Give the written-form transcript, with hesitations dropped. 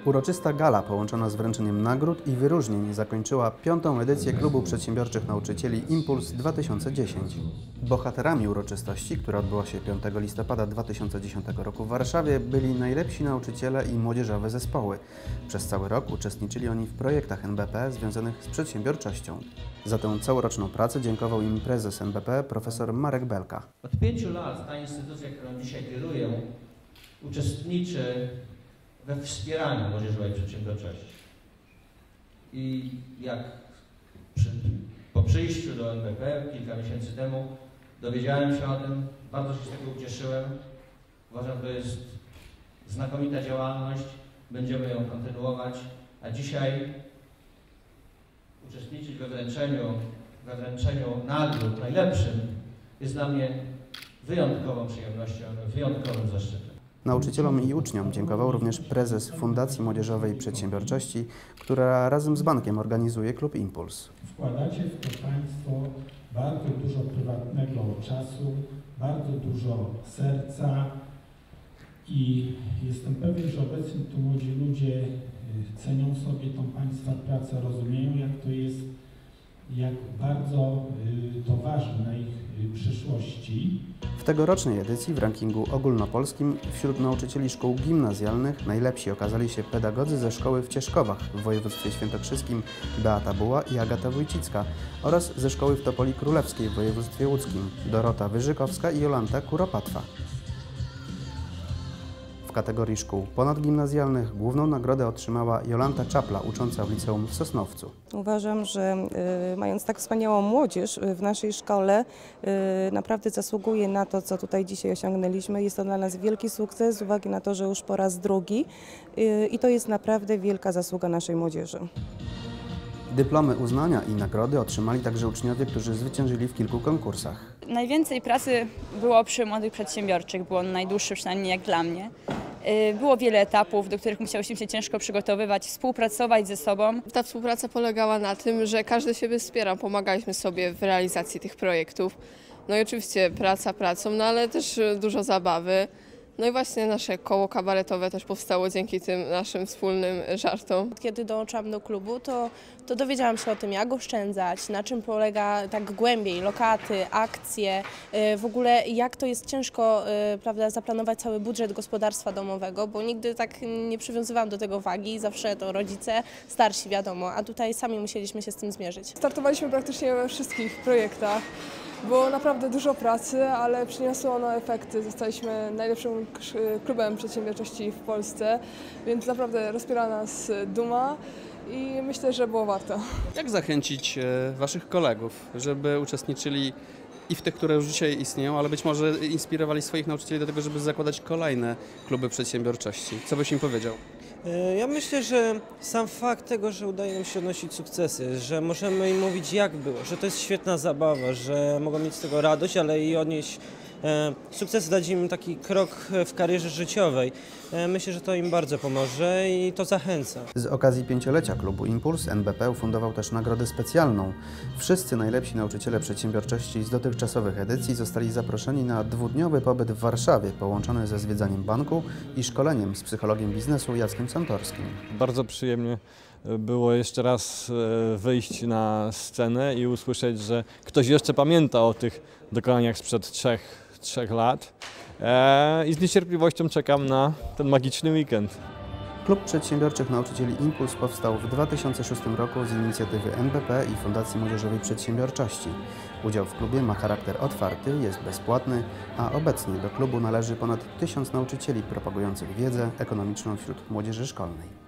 Uroczysta gala połączona z wręczeniem nagród i wyróżnień zakończyła 5. edycję Klubu Przedsiębiorczych Nauczycieli Impuls 2010. Bohaterami uroczystości, która odbyła się 5 listopada 2010 roku w Warszawie, byli najlepsi nauczyciele i młodzieżowe zespoły. Przez cały rok uczestniczyli oni w projektach NBP związanych z przedsiębiorczością. Za tę całoroczną pracę dziękował im prezes NBP profesor Marek Belka. Od 5 lat ta instytucja, którą dzisiaj kieruję, uczestniczy we wspieraniu młodzieżowej przedsiębiorczości. I jak po przyjściu do NBP kilka miesięcy temu dowiedziałem się o tym, bardzo się z tego ucieszyłem. Uważam, że to jest znakomita działalność, będziemy ją kontynuować, a dzisiaj uczestniczyć we wręczeniu nagród najlepszym jest dla mnie wyjątkową przyjemnością, wyjątkowym zaszczytem. Nauczycielom i uczniom dziękował również prezes Fundacji Młodzieżowej Przedsiębiorczości, która razem z bankiem organizuje Klub Impuls. Wkładacie w to Państwo bardzo dużo prywatnego czasu, bardzo dużo serca i jestem pewien, że obecni tu młodzi ludzie cenią sobie tą Państwa pracę, rozumieją jak to jest, jak bardzo to ważne na ich przyszłości. W tegorocznej edycji w rankingu ogólnopolskim wśród nauczycieli szkół gimnazjalnych najlepsi okazali się pedagodzy ze szkoły w Cieszkowach w województwie świętokrzyskim Beata Buła i Agata Wójcicka oraz ze szkoły w Topoli Królewskiej w województwie łódzkim Dorota Wyżykowska i Jolanta Kuropatwa. W kategorii szkół ponadgimnazjalnych główną nagrodę otrzymała Jolanta Czapla, ucząca w liceum w Sosnowcu. Uważam, że mając tak wspaniałą młodzież w naszej szkole, naprawdę zasługuje na to, co tutaj dzisiaj osiągnęliśmy. Jest to dla nas wielki sukces z uwagi na to, że już po raz drugi i to jest naprawdę wielka zasługa naszej młodzieży. Dyplomy uznania i nagrody otrzymali także uczniowie, którzy zwyciężyli w kilku konkursach. Najwięcej pracy było przy młodych przedsiębiorczych, było on najdłuższy, przynajmniej jak dla mnie. Było wiele etapów, do których musiałyśmy się ciężko przygotowywać, współpracować ze sobą. Ta współpraca polegała na tym, że każdy siebie wspiera, pomagaliśmy sobie w realizacji tych projektów. No i oczywiście praca pracą, no ale też dużo zabawy. No i właśnie nasze koło kabaretowe też powstało dzięki tym naszym wspólnym żartom. Kiedy dołączyłam do klubu, to dowiedziałam się o tym, jak oszczędzać, na czym polega tak głębiej lokaty, akcje, w ogóle jak to jest ciężko, prawda, zaplanować cały budżet gospodarstwa domowego, bo nigdy tak nie przywiązywałam do tego wagi, zawsze to rodzice, starsi wiadomo, a tutaj sami musieliśmy się z tym zmierzyć. Startowaliśmy praktycznie we wszystkich projektach. Było naprawdę dużo pracy, ale przyniosło ono efekty. Zostaliśmy najlepszym klubem przedsiębiorczości w Polsce, więc naprawdę rozpiera nas duma i myślę, że było warto. Jak zachęcić Waszych kolegów, żeby uczestniczyli i w tych, które już dzisiaj istnieją, ale być może inspirowali swoich nauczycieli do tego, żeby zakładać kolejne kluby przedsiębiorczości? Co byś im powiedział? Ja myślę, że sam fakt tego, że udaje nam się odnosić sukcesy, że możemy im mówić jak było, że to jest świetna zabawa, że mogą mieć z tego radość, ale i odnieść sukces, dać im taki krok w karierze życiowej. Myślę, że to im bardzo pomoże i to zachęca. Z okazji 5-lecia Klubu Impuls NBP ufundował też nagrodę specjalną. Wszyscy najlepsi nauczyciele przedsiębiorczości z dotychczasowych edycji zostali zaproszeni na dwudniowy pobyt w Warszawie, połączony ze zwiedzaniem banku i szkoleniem z psychologiem biznesu Jackiem Santorskim. Bardzo przyjemnie było jeszcze raz wyjść na scenę i usłyszeć, że ktoś jeszcze pamięta o tych dokonaniach sprzed trzech lat i z niecierpliwością czekam na ten magiczny weekend. Klub Przedsiębiorczych Nauczycieli Impuls powstał w 2006 roku z inicjatywy NBP i Fundacji Młodzieżowej Przedsiębiorczości. Udział w klubie ma charakter otwarty, jest bezpłatny, a obecnie do klubu należy ponad 1000 nauczycieli propagujących wiedzę ekonomiczną wśród młodzieży szkolnej.